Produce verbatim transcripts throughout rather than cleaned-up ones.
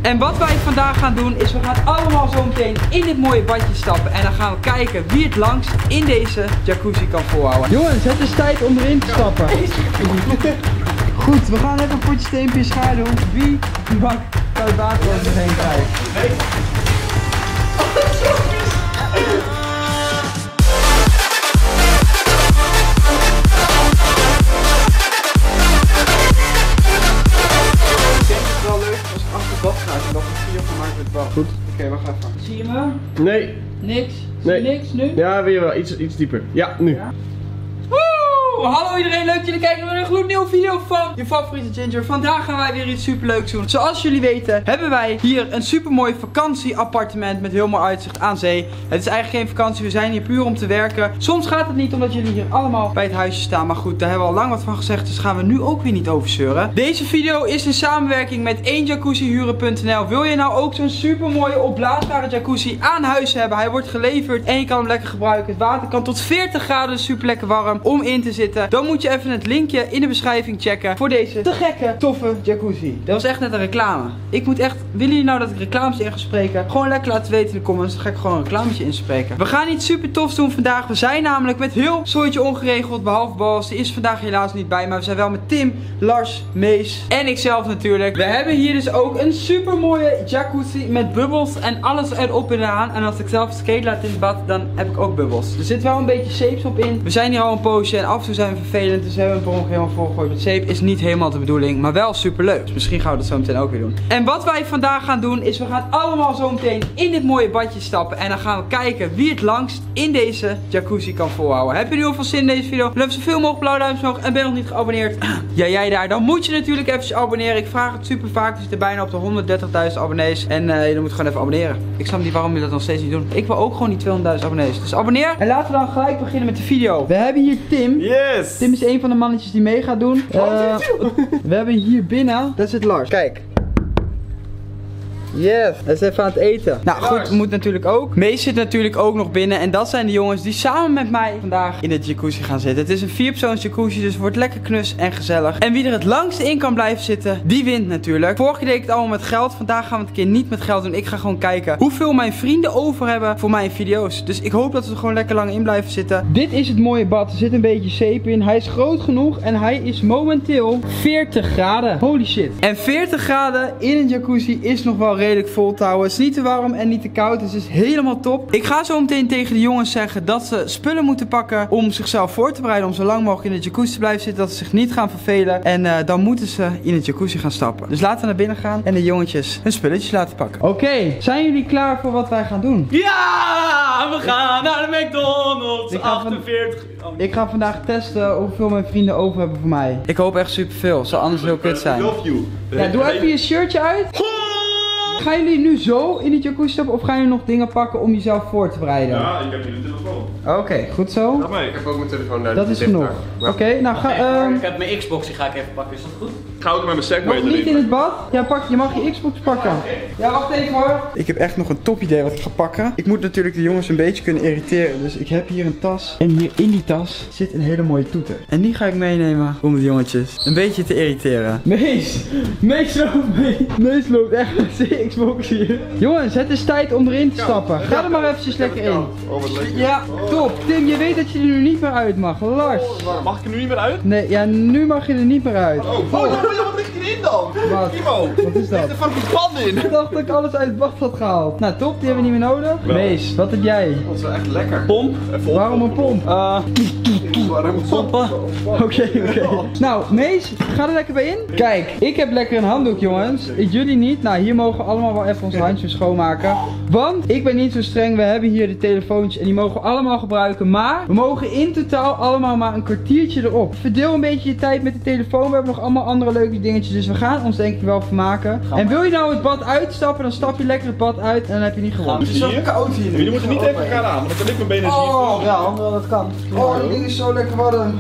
En wat wij vandaag gaan doen is we gaan allemaal zo meteen in dit mooie badje stappen. En dan gaan we kijken wie het langst in deze jacuzzi kan volhouden. Jongens, het is tijd om erin te stappen. Goed, we gaan even een potje steempjes gaan doen. Wie mag koud water over zich heen krijgt. Bad gaat en dat een video van maakt met het bad. Goed. Oké, okay, wacht even. Zie je me? Nee. Niks? Nee. Zie je niks nu? Ja, weer wel. Iets, iets dieper. Ja, nu. Ja. Hallo iedereen, leuk dat jullie kijken naar een gloednieuwe video van je favoriete Ginger. Vandaag gaan wij weer iets super leuks doen. Zoals jullie weten hebben wij hier een super mooi vakantieappartement met heel mooi uitzicht aan zee. Het is eigenlijk geen vakantie, we zijn hier puur om te werken. Soms gaat het niet omdat jullie hier allemaal bij het huisje staan. Maar goed, daar hebben we al lang wat van gezegd, dus gaan we nu ook weer niet over zeuren. Deze video is in samenwerking met één jacuzzi huren punt n l. Wil je nou ook zo'n super mooie opblaasbare jacuzzi aan huis hebben? Hij wordt geleverd en je kan hem lekker gebruiken. Het water kan tot veertig graden, super lekker warm om in te zitten. Dan moet je even het linkje in de beschrijving checken voor deze te gekke, toffe jacuzzi. Dat was echt net een reclame. Ik moet echt, willen jullie nou dat ik reclames in ga spreken? Gewoon lekker laten weten in de comments, dan ga ik gewoon een reclametje inspreken. We gaan iets super tofs doen vandaag. We zijn namelijk met heel soortje ongeregeld, behalve Bas. Die is vandaag helaas niet bij, maar we zijn wel met Tim, Lars, Mees en ikzelf natuurlijk. We hebben hier dus ook een super mooie jacuzzi met bubbels en alles erop en eraan. En als ik zelf skate laat in het bad, dan heb ik ook bubbels. Er zit wel een beetje zeeps op in. We zijn hier al een poosje en af en toe zijn we vervelend, dus we hebben een per ongeluk helemaal volgegooid met zeep. Is niet helemaal de bedoeling, maar wel super leuk. Dus misschien gaan we dat zo meteen ook weer doen. En wat wij vandaag gaan doen is we gaan allemaal zo meteen in dit mooie badje stappen. En dan gaan we kijken wie het langst in deze jacuzzi kan volhouden. Heb je nu al veel zin in deze video? Dan heb je zoveel mogelijk blauwe duimpjes omhoog en ben je nog niet geabonneerd. Ja, jij daar. Dan moet je natuurlijk even abonneren. Ik vraag het super vaak. We zitten bijna op de honderddertigduizend abonnees. En uh, je moet gewoon even abonneren. Ik snap niet waarom je dat nog steeds niet doet. Ik wil ook gewoon die tweehonderdduizend abonnees. Dus abonneer. En laten we dan gelijk beginnen met de video. We hebben hier Tim. Yes! Tim is een van de mannetjes die mee gaat doen. Uh, we hebben hier binnen, dat is het Lars. Kijk. Yes, hij is even aan het eten. Nou goed, moet natuurlijk ook. Mees zit natuurlijk ook nog binnen. En dat zijn de jongens die samen met mij vandaag in de jacuzzi gaan zitten. Het is een vierpersoons jacuzzi, dus het wordt lekker knus en gezellig. En wie er het langste in kan blijven zitten, die wint natuurlijk. Vorige keer deed ik het allemaal met geld. Vandaag gaan we het een keer niet met geld doen. Ik ga gewoon kijken hoeveel mijn vrienden over hebben voor mijn video's. Dus ik hoop dat we er gewoon lekker lang in blijven zitten. Dit is het mooie bad. Er zit een beetje zeep in. Hij is groot genoeg en hij is momenteel veertig graden. Holy shit. En veertig graden in een jacuzzi is nog wel redelijk vol te houden. Het is niet te warm en niet te koud. Dus het is helemaal top. Ik ga zo meteen tegen de jongens zeggen dat ze spullen moeten pakken om zichzelf voor te bereiden. Om zo lang mogelijk in de jacuzzi te blijven zitten. Dat ze zich niet gaan vervelen. En uh, dan moeten ze in de jacuzzi gaan stappen. Dus laten we naar binnen gaan en de jongetjes hun spulletjes laten pakken. Oké, okay, zijn jullie klaar voor wat wij gaan doen? Ja, we gaan naar de McDonald's. Ik ga achtenveertig. Van... Ik ga vandaag testen hoeveel mijn vrienden over hebben voor mij. Ik hoop echt superveel. Zou anders heel kut zijn. Love you. Ja, doe even je shirtje uit. Gaan jullie nu zo in de jacuzzi stappen of gaan jullie nog dingen pakken om jezelf voor te bereiden? Ja, ik heb hier de telefoon. Oké, okay, goed zo. Ja, maar ik heb ook mijn telefoon daar. Dat is genoeg. Oké, okay, nou ga... Um... Ik heb mijn Xbox, die ga ik even pakken, is dat goed? Ik ga ook met mijn Segway erin. Nog niet in het bad? Ja, pak, je mag je Xbox pakken. Ja, wacht even hoor. Ik heb echt nog een top idee wat ik ga pakken. Ik moet natuurlijk de jongens een beetje kunnen irriteren. Dus ik heb hier een tas. En hier in die tas zit een hele mooie toeter. En die ga ik meenemen om de jongetjes een beetje te irriteren. Mees! Mees loopt mee. Mees loopt echt met zijn Xbox hier. Jongens, het is tijd om erin te stappen. Ga er maar eventjes lekker in. Ja, top. Tim, je weet dat je er nu niet meer uit mag. Lars. Mag ik er nu niet meer uit? Nee, ja, nu mag je er niet meer uit. Oh, oh, wat ligt erin dan? Wat? Timo, wat is dat? Er ligt een fucking pan in. Ik dacht dat ik alles uit het bad had gehaald. Nou, top, die hebben we niet meer nodig. Wel. Mees, wat heb jij? Dat is wel echt lekker. Pomp. Waarom een pomp? Uh, Pompen. Oké, oké. Nou, Mees, ga er lekker bij in. Kijk, ik heb lekker een handdoek, jongens. Jullie niet. Nou, hier mogen we allemaal wel even onze handjes schoonmaken. Want ik ben niet zo streng. We hebben hier de telefoontjes en die mogen we allemaal gebruiken. Maar we mogen in totaal allemaal maar een kwartiertje erop. Verdeel een beetje je tijd met de telefoon. We hebben nog allemaal andere leuke dingetjes. Dus we gaan ons denk ik wel vermaken. En wil je nou het bad uitstappen, dan stap je lekker het bad uit en dan heb je niet gewonnen. Het is zo koud hier. Jullie moeten niet even gaan aan, want dan ligt mijn benen zien. Oh, ja, anderen dat kan. Oh, die ding is zo lekker warm.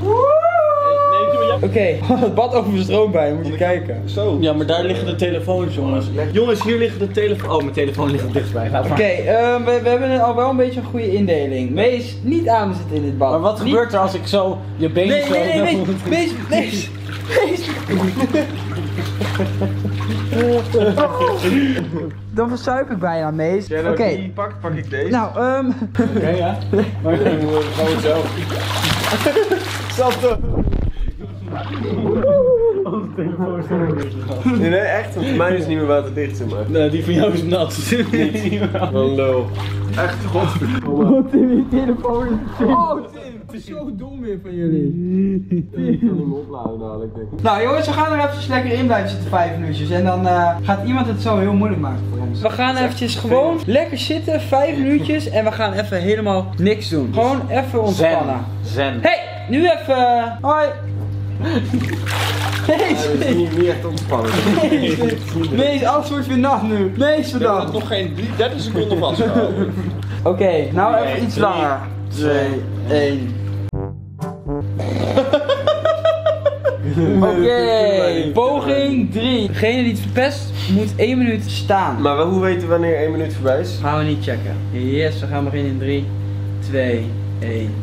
Oké, okay. Het bad overstroomt bij, moet je kijken. Zo. Ja, maar daar liggen de telefoons, jongens. Jongens, hier liggen de telefoons. Oh, mijn telefoon ligt er dichtstbij. Oké, okay, uh, we, we hebben al wel een beetje een goede indeling. Mees, niet aanzitten in dit bad. Maar wat niet... gebeurt er als ik zo je been nee, zo... Nee, nee, nee, Mees, Mees, Mees. Dan verzuip ik bijna, Mees. Jij Oké. nou die pakt, pak ik deze. Nou, ehm... Oké, ja. Maar dan gaan we zelf. Zelfde. Onze telefoon is er niet gegaan. Nee, nee, echt, want voor mij is het niet meer waterdicht, zeg maar. Nee, die van jou is nat. Wat een lul. Echt, godverdomme. Oh, Tim, je telefoon is... Oh, Tim, het is zo dom weer van jullie. Ik kan hem opladen dadelijk, denk ik. Nou jongens, we gaan er eventjes lekker in blijven zitten, vijf minuutjes. En dan uh, gaat iemand het zo heel moeilijk maken voor ons. We gaan eventjes gewoon lekker zitten, vijf minuutjes. En we gaan even helemaal niks doen. Gewoon even ontspannen. Zen. Hey, nu even... Hoi. Ja, Mees, dat is niet, niet echt ontspannen. Mees, Mees, alles wordt weer nat nu. Mees, Ik heb vandaag. nog geen dertig seconden vastgehouden. Oké, nou even iets langer. twee, één. Oké, poging drie. Degene die het verpest moet één minuut staan. Maar hoe weten we wanneer één minuut voorbij is? Gaan we niet checken. Yes, we gaan beginnen in drie, twee, één.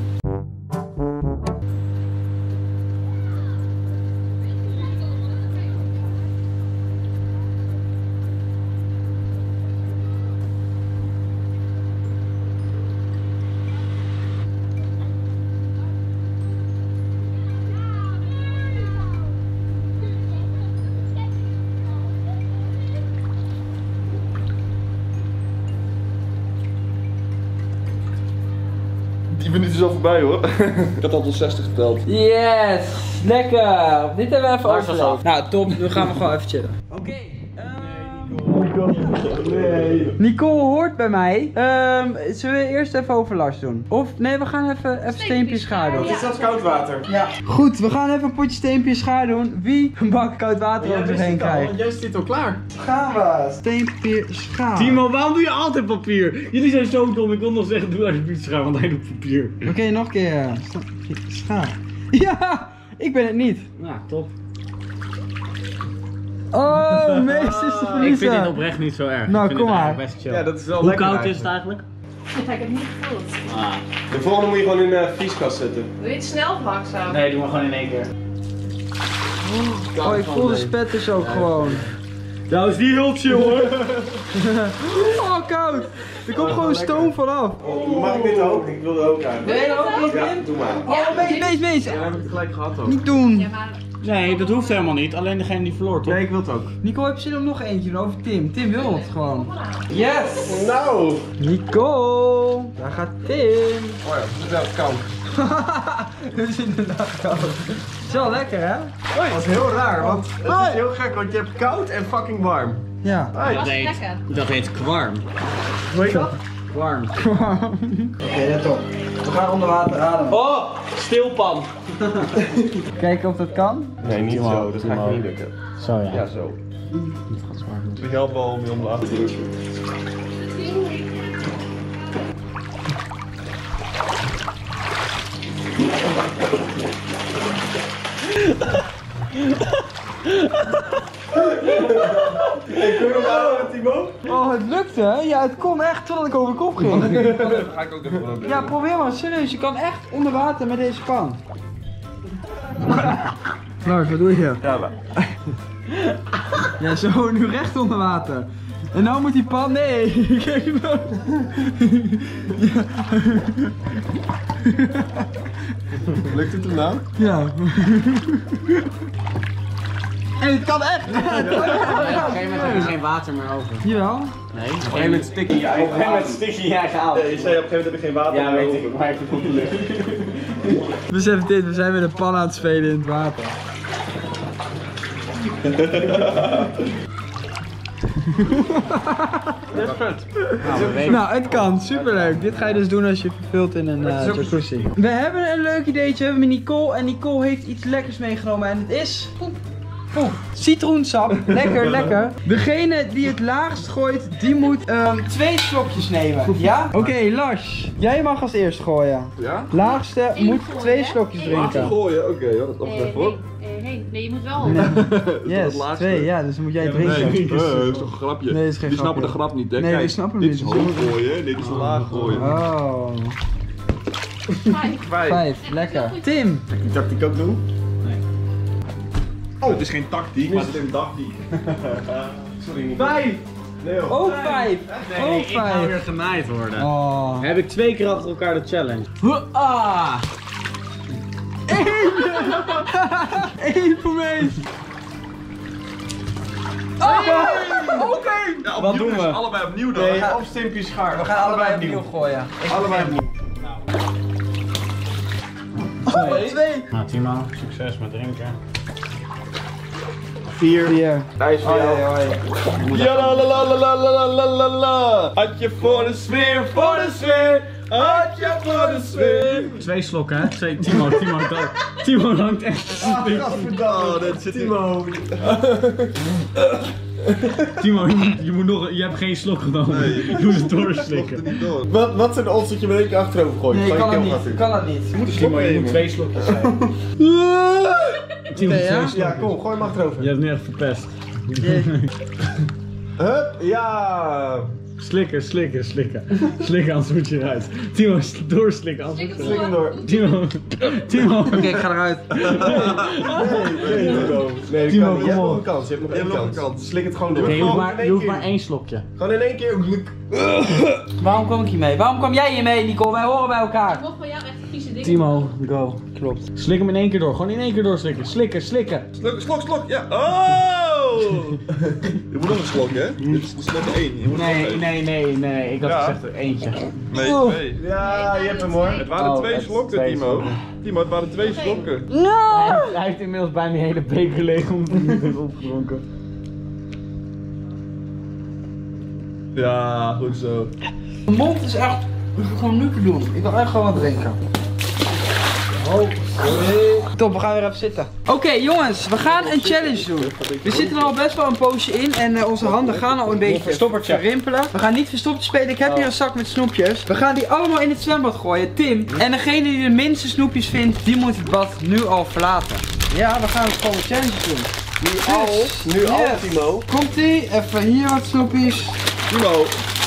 Die minuut is al voorbij hoor. Ik had al tot zestig geteld. Yes, lekker. Dit hebben we even Waar is dat overleefd. Nou, top. Nu gaan we gewoon even chillen. Oké. Nee. Nicole hoort bij mij. Ehm, zullen we eerst even over Lars doen? Of nee, we gaan even, even steempjes schaar doen. Is dat koud water? Ja. Goed, we gaan even een potje steempjes schaar doen. Wie een bak koud water over zich heen krijgt. Jij zit al klaar. Gaan we. Steempje schaar. Timo, waarom doe je altijd papier? Jullie zijn zo dom, ik wil nog zeggen doe alsjeblieft schaar, want hij doet papier. Oké, nog een keer. Steempje schaar. Ja, ik ben het niet. Nou, top. Oh, Mees is de Ik verliezer. vind dit oprecht niet zo erg. Nou, ik vind kom het maar. eigenlijk best chill. Ja, dat is wel Hoe lekker koud is het eigenlijk. eigenlijk? Ja, ik heb niet gevoeld. Ah. De volgende moet je gewoon in de vrieskast zetten. Wil je het snel of langzaam? Nee, doe maar gewoon in één keer. Oh, ik voel de spetters ook gewoon. Nou is die heel chill hoor. Oh, koud. Er komt gewoon stoom vanaf. Mag ik dit ook? Ik wilde ook uit. Wil je dat ook niet, Ja, Tim? doe maar. Oh, Mees, Mees, Mees. Ja, dan heb ik het gelijk gehad ook. Niet doen. Ja, maar... Nee, dat hoeft helemaal niet. Alleen degene die verloor toch? Nee, ik wil het ook. Nicole, heb je zin om nog eentje te doen over Tim? Tim wil het gewoon. Yes! Nou! Nicole! Daar gaat Tim! Oh ja, dat is wel koud. Het is inderdaad koud. Het is wel lekker, hè? Dat is heel raar, want het is heel gek, want je hebt koud en fucking warm. Ja. Dat was heet, lekker. dat heet kwarm. Hoe heet dat? Kwarm. Oké, let op. We gaan onder water ademen. Oh, stilpan. Kijken of dat kan. Nee, niet zo, dat gaat je niet lukken. Zo ja. Ja, zo. Ik help wel om je om de achter te drukken. Ik kun je hem houden, Timo? Oh, het lukte, hè? Ja, het kon echt totdat ik over kop ging. Ga ik ook even proberen. Ja, probeer maar. Serieus, je kan echt onder water met deze pan. Lars, wat doe je? Ja, maar. Ja, zo, nu recht onder water. En nou moet die pan, nee. Kijk nou. Ja. Lukt het hem nou? Ja. En het kan echt. Op een gegeven moment heb je geen water meer over. Jawel. Nee? Op een gegeven moment stik je je eigen Op een gegeven moment water. stik je je eigen aan. Je zei op een gegeven moment heb je geen water Ja, meer weet over. ik, maar ik heb het lukt. Besef dit, we zijn met een pan aan het spelen in het water. Dat is vet. Nou, we weten. Nou, het kan. Superleuk. Dit ga je dus doen als je verveelt in een uh, jacuzzi. We hebben een leuk ideetje. We hebben met Nicole. En Nicole heeft iets lekkers meegenomen. En het is... Poep. Citroensap. Lekker, lekker. Degene die het laagst gooit, die moet um, twee slokjes nemen. Ja? Oké, okay, Lars. Jij mag als eerst gooien. Ja? Laagste Eén moet gooien, twee hè? slokjes Eén. drinken. Gooien, oké, ja, dat Eh, even hoor. nee, eh, nee, nee, je moet wel. Nee. het Yes, laatste? twee. Ja, dus dan moet jij Nee, drinken. eh, dat is toch een grapje? Nee, dat is geen die snappen grapje. de grap niet, hè? Nee, Kijk, die snappen dit hem is niet. hoog gooien, dit is laag gooien. Oh. Vijf. Vijf. Vijf. Lekker. Tim. Die tactiek ook doen? Oh, het is geen tactiek, maar het is een tactiek. Sorry, niet. Vijf. Nee, hoor. Ook vijf. Nee, Ook ik ga vijf. weer genaaid worden. Oh. Heb ik twee keer achter elkaar de challenge. Ah. Eén voor mij. Oké. Ja, Wat opnieuw doen dus we? allebei opnieuw dan. Nee, of Stimpy schaar. We gaan allebei opnieuw gooien. Allebei opnieuw. Oh, twee. Nou Timo, succes met drinken. Vier. Vier. Hij is voor jou. Ja la la la la la la la la. Hartje voor de sfeer, voor de sfeer. Hartje voor de sfeer. Twee slokken hè? Twee, Timo, Timo, dat, Timo hangt echt. Oh, dat zit Timo. Timo, je moet, je moet nog, je hebt geen slok genomen. Nee. Je moet het doorslikken. niet door. Wat, wat zijn de odds dat je met één keer achterover gooit? Nee, Van je kan dat keel niet. gaat in. Kan dat niet. Je moet een Timo, slok je moet nemen. twee slokjes zijn. Timo, Oké, ja? twee Ja, slokjes. kom, gooi hem achterover. Je hebt nu echt verpest. Hup, ja. Slikken, slikken, slikken. Slikken, anders moet je eruit. Timo, doorslikken, anders moet je Slik hem door. Timo, Timo. Oké, ik ga eruit. Nee, nee, Timo. Nee, dat Timo, kan niet. Je hebt kom nog op. een kans. Je hebt nog Je één hebt nog kans. een kans. Slik het gewoon door. Nee, je hoeft Gewoon maar, in je hoeft één maar keer. één slokje. Gewoon in één keer. Waarom kwam ik hiermee? Waarom kwam jij hiermee, Nicole? Wij horen bij elkaar. Ik mocht van jou echt vieze dingen. Timo, go. Klopt. Slik hem in één keer door. Gewoon in één keer doorslikken. Slikken, slikken. Slok, slok, slok. Ja. Oh! Je moet nog een slok, hè? Dit is slok één. Je moet Nee, nog nee, nee, nee. Ik had Ja. gezegd er eentje. Nee, twee. Ja, je hebt hem hoor. Het waren Oh, twee het is slokken, twee Timo. slokken. Timo, het waren twee slokken. Hij, hij heeft inmiddels bijna die hele beker leeg om te hebben opgedronken. Ja, goed zo. Mijn mond is echt gewoon nu te doen. Ik wil echt gewoon wat drinken. Oh, sorry. Top, we gaan weer even zitten. Oké jongens, we gaan een challenge doen. We zitten er al best wel een poosje in en uh, onze handen gaan al een beetje verstoppertje. verrimpelen. We gaan niet verstoppertje spelen, ik heb hier een zak met snoepjes. We gaan die allemaal in het zwembad gooien, Tim. En degene die de minste snoepjes vindt, die moet het bad nu al verlaten. Ja, we gaan gewoon een challenge doen. Nu al. Nu al, Yes. Timo. Komt ie, even hier wat snoepjes. Timo.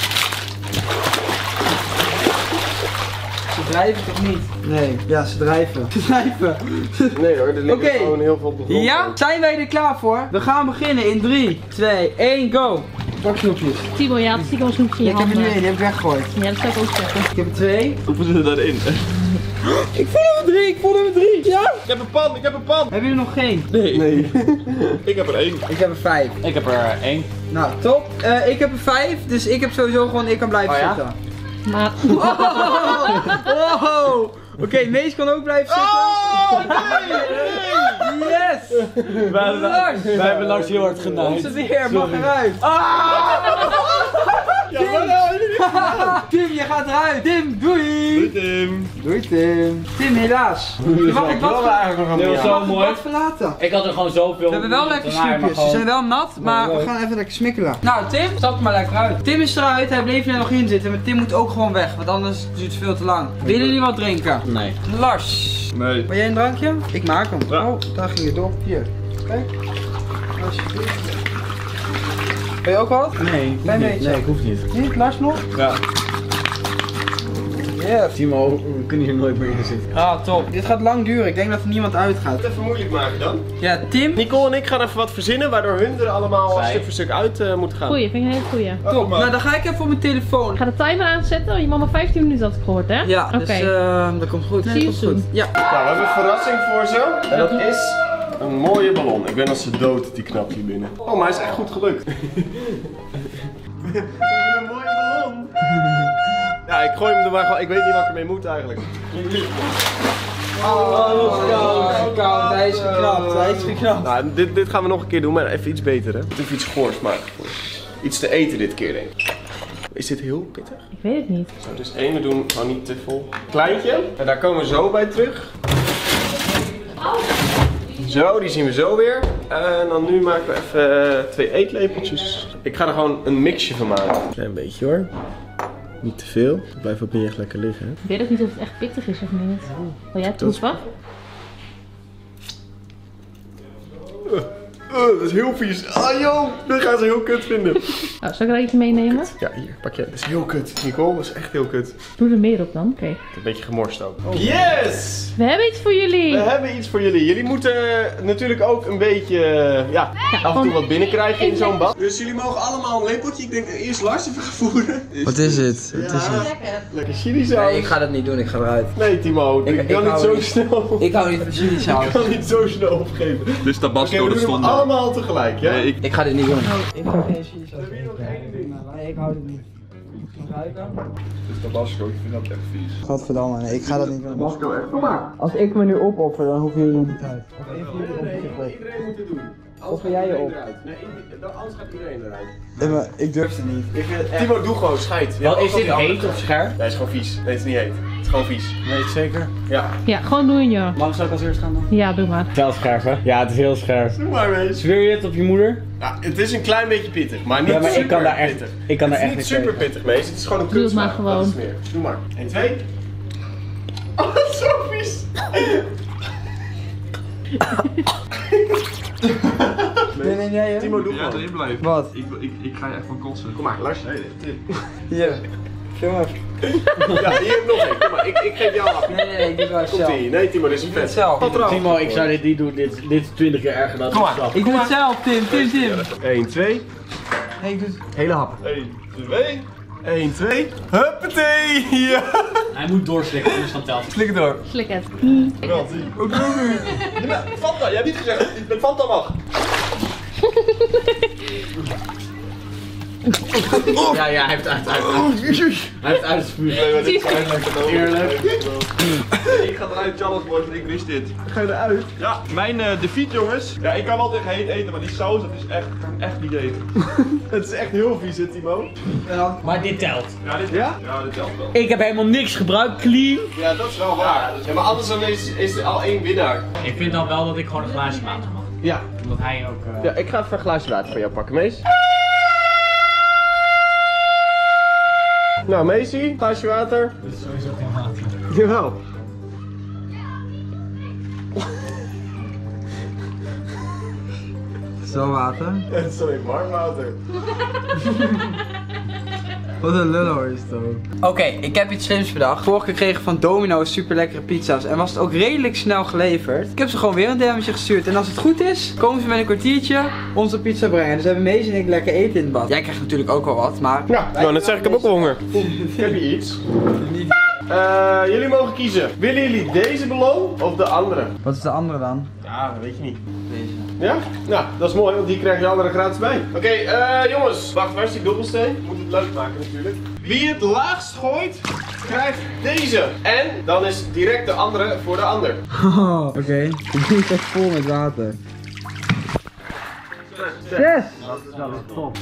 Ze drijven toch niet? Nee, ja, ze drijven. Ze drijven. Nee hoor, er ligt Oké. gewoon heel veel op de grond. Ja, zijn wij er klaar voor? We gaan beginnen in drie, twee, één, go! Pak snoepjes. Timo, je had stiekem een snoepje in Ja, je ik heb er handen. nu één, die heb ik weggegooid. Ja, dat zou ik ook zeggen. Ik heb er twee. Hoeveel zitten daarin? Ik voel er drie, ik voel er drie. Ja? Ik heb een pan, ik heb een pan. Hebben jullie nog geen? Nee. Nee. Ik heb er één. Ik heb er vijf. Ik heb er één. Nou, top. Eh, ik heb er vijf, dus ik heb sowieso gewoon, ik kan blijven Oh ja? zitten. Maar Oh! Oh! Oké, Mees kan ook blijven zitten. Oh, nee, Yes! Wij hebben, Lars! wij hebben Lars heel hard gedaan. Onze weer, mag eruit. Tim, je gaat eruit. Tim, doei! nee. Tim. Doei Tim. Tim, helaas. Je mag het bad, willen eigenlijk nog Dit een was je zo mag het mooi. bad verlaten. Ik had er gewoon zoveel. We hebben wel lekker snoepjes. Ze zijn wel nat, maar we gaan even lekker smikkelen. Nou, Tim, stap er maar lekker uit. Tim is eruit, hij bleef er nog in zitten, maar Tim moet ook gewoon weg, want anders duurt het veel te lang. Willen jullie wat drinken? Nee. Lars, Nee. wil jij een drankje? Ik maak hem. Ja. Oh, daar ging het door. Hier. Kijk. Alsjeblieft. Wil je ook wat? Nee, Klein niet. beetje. Nee, ik hoef niet. Niet, Lars nog? Ja. Yes. Timo, we kunnen hier nooit meer in zitten. Ah, top. Dit gaat lang duren. Ik denk dat er niemand uitgaat. Even moeilijk maken dan. Ja, Tim. Nicole en ik gaan even wat verzinnen, waardoor hun er allemaal Vijf. stuk voor stuk uit uh, moeten gaan. goeie, vind ik een hele goeie. Top. Nou, dan ga ik even op mijn telefoon. Ik ga de timer aanzetten. Je mag maar vijftien minuten, had ik gehoord, hè? Ja, Oké. dus eh, dat komt goed. Zie je dat komt soon. goed. Ja. Nou, we hebben een verrassing voor ze. En dat is een mooie ballon. Ik ben als ze dood, die knapt hier binnen. Oh, maar hij is echt goed gelukt. We hebben een mooie ballon. Ja, ik gooi hem er maar gewoon. Ik weet niet wat ik ermee moet eigenlijk. Oh, hij is koud. Hij is geknapt. Hij is geknapt. Nou, dit, dit gaan we nog een keer doen, maar even iets beter, hè? Even iets goors maken. Iets te eten dit keer, denk ik. Is dit heel pittig? Ik weet het niet. Zo, dus één, we doen gewoon niet te vol. Kleintje. En daar komen we zo bij terug. Zo, die zien we zo weer. En dan nu maken we even uh, twee eetlepeltjes. Ik ga er gewoon een mixje van maken. Een klein beetje hoor. Niet te veel. Het blijft ook niet echt lekker liggen. Hè? Ik weet ook niet of het echt pittig is of niet. Wil jij het proeven? dat is heel vies. Ah joh, dit gaan ze heel kut vinden. Nou, zal ik er eentje meenemen? Ja, hier, pak je. Dat is heel kut. Nicole, dat is echt heel kut. Doe er meer op dan. Oké. Okay. Een beetje gemorst ook. Oh. Yes! We hebben iets voor jullie. We hebben iets voor jullie. Jullie moeten natuurlijk ook een beetje, ja, ja af en toe wat binnenkrijgen in zo'n bad. Dus jullie mogen allemaal een lepeltje. Ik denk eerst Lars even gaan voeren. Wat is het? Ja. Wat is het? Lekker. Lekker chili saus. Nee, ik ga dat niet doen, ik ga eruit. Nee Timo, ik, Ik- ik ik kan niet hou zo niet. snel. Ik hou niet van chili saus. Ik kan niet zo snel opgeven. Dus Tabasco, Oké, we dat doen stond hem er. allemaal tegelijk, ja? Nee, ik... Ik ga dit niet doen. Ik ga geen chili saus. Nee, ik hou dit niet. Dus Tabasco, ik vind dat echt vies. Godverdamme, nee, ik ga dat niet doen. Tabasco echt. Kom maar. Als ik me nu opoffer, dan hoeven jullie nog niet uit. Of één van jullie Nee, offert zich op. iedereen moet het doen. Of ga jij je op? Nee, anders gaat iedereen eruit. Nee, maar ik durf het niet. Ik vind het echt... Timo, doe gewoon, scheid. Wel, is dit heet of scherp? Nee, het is gewoon vies. Nee, het is niet heet. Het is gewoon vies. Weet je zeker? Ja. Ja, gewoon doen joh. Mag ik als eerst gaan dan? Ja, doe maar. Wel scherp hè? Ja, het is heel scherp. Doe maar, wees. Zweer je het op je moeder? Ja, het is een klein beetje pittig, maar niet Ja, maar ik super kan daar echt- pittig. ik kan daar het echt is niet niet super tegen. pittig, mees. Het is gewoon een Doe het maar kutsmaak. gewoon. Dat is meer. Doe maar. één, twee. Oh, dat is zo vies. Nee, nee, nee. Timo, doe Ja, gewoon. erin blijven. Wat? Ik, ik, ik ga je echt van kotsen. Kom maar, Lars. Nee, dit. Hier. Jongen. Ja, hier heb ik nog één. Kom maar, ik, ik geef jou af. Nee, nee, nee, ik doe het wel Komt zelf. ie. Nee, Timo, dit is een Ik doe het vet. zelf. Timo, ik zou dit niet doen. Dit, dit is twintig keer erger dan Kom maar. straf. Ik doe het zelf, Tim, Tim, Tim. één, twee. Nee, ik doe het. Hele hap. één, twee. één, twee. Huppatee! Ja! Hij moet doorslikken, anders dan telt. Slik het door. Slik het. Wel, zie. Ook doe nu. Fanta, jij hebt niet gezegd dat het met Fanta mag. Ja, ja, hij heeft uit, uit, uit. Hij heeft uit het vuur. Nee, maar dit is eigenlijk Eerlijk. Ik ga eruit, Charles boys, ik wist dit. Ga je eruit? Ja, mijn uh, defeat jongens. Ja, ik kan wel tegen heet eten, maar die saus, dat is echt, ik kan echt niet eten. Het is echt heel vies, hè, Timo? En dan... Maar dit telt. Ja, dit, Ja? ja, dit telt wel. Ik heb helemaal niks gebruikt, clean. Ja, dat is wel waar. Ja, maar anders dan is, is er al één winnaar. Ik vind dan wel dat ik gewoon een glaasje water mag. Ja. Omdat hij ook... Uh... Ja, ik ga even een glaasje water voor jou pakken, Mees. Nou, Meesie, glaasje water. Dit is sowieso geen water. Jawel. Zo water. Het is alleen warm water. Wat een lullo is het ook. Oké, ik heb iets slims bedacht. Vorige keer kreeg ik van Domino's super lekkere pizza's. En was het ook redelijk snel geleverd. Ik heb ze gewoon weer een D M'tje gestuurd. En als het goed is, komen ze met een kwartiertje onze pizza brengen. Dus hebben Mees en ik lekker eten in het bad. Jij krijgt natuurlijk ook wel wat, maar... Ja, nou, net zeg ik heb ook wel honger. Ik heb hier iets. Uh, jullie mogen kiezen. Willen jullie deze ballon of de andere? Wat is de andere dan? Ja, dat weet je niet. Deze. Ja? Nou, dat is mooi, want die krijg je andere gratis bij. Oké, okay, uh, jongens. Wacht, waar is die dobbelsteen? We moeten het leuk maken natuurlijk. Wie het laagst gooit, krijgt deze. En dan is direct de andere voor de ander. Oh, oké. Okay. Ik doe het echt vol met water. Zes! Dat is wel een top.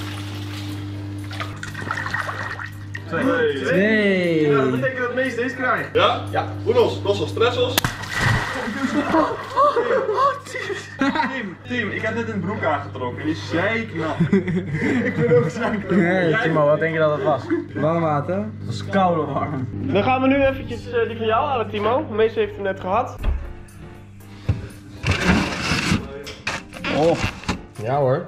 Twee. Twee. Nou, dat betekent dat Mees deze krijgt. Ja? Ja. Hoenos, los of stressels. Tim, Tim, ik heb net een broek aangetrokken. Die is zeiknat. Ik ben ook zaken. Nee, Timo, wat denk je dat het was? warm water. Dat is koude warm. Dan gaan we nu eventjes uh, die van jou halen, Timo. Mees heeft hem net gehad. Oh. Ja hoor.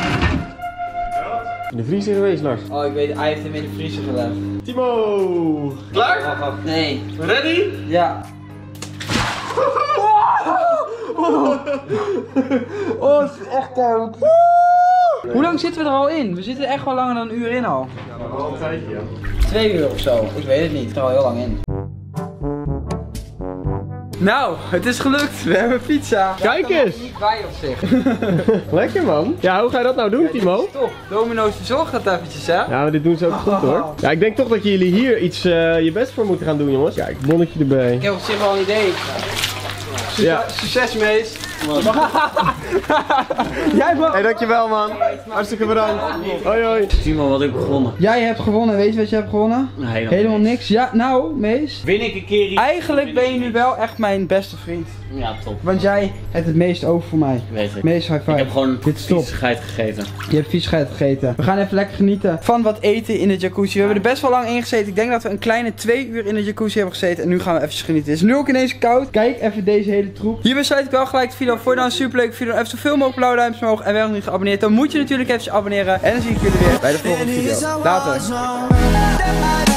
In de vriezer geweest, Lars. Oh, ik weet, hij heeft hem in de vriezer gelegd. Timo! Klaar? Wacht, wacht. Nee. Ready? Ja. Oh, het is echt koud. Hoe lang zitten we er al in? We zitten echt wel langer dan een uur in al. Ja, wel een tijdje, ja. Twee uur of zo. Ik weet het niet. Ik zit er al heel lang in. Nou, het is gelukt. We hebben pizza. Kijk eens. Niet bij op zich. Lekker man. Ja, hoe ga je dat nou doen, Timo? Top. Domino's verzorgt dat eventjes, hè? Ja, maar dit doen ze ook goed hoor. Ja, ik denk toch dat jullie hier iets uh, je best voor moeten gaan doen, jongens. Kijk, bonnetje erbij. Ik heb op zich wel een idee. Succes, Ja. succes Mees. Jij mag... Hey, dankjewel man. Hartstikke bedankt. Hoi hoi. Timo, wat heb ik gewonnen? Jij hebt gewonnen. Weet je wat je hebt gewonnen? Nee, Helemaal niks. Ja, nou, Mees. Win ik een keer iets? Eigenlijk ben je nu wel echt mijn beste vriend. Ja, top. Want jij hebt het meest over voor mij. Weet ik. Meest high five. Ik heb gewoon Dit is top. viezigheid gegeten. Je hebt viezigheid gegeten. We gaan even lekker genieten van wat eten in de jacuzzi. We hebben er best wel lang in gezeten. Ik denk dat we een kleine twee uur in de jacuzzi hebben gezeten. En nu gaan we even genieten. Het is nu ook ineens koud. Kijk even deze hele troep. Hierbij sluit ik wel gelijk de video. Voor je nou een superleuke video. Even zoveel mogelijk blauwe duimpjes omhoog. En wel nog niet geabonneerd. Dan moet je natuurlijk even abonneren. En dan zie ik jullie weer bij de volgende video. Later.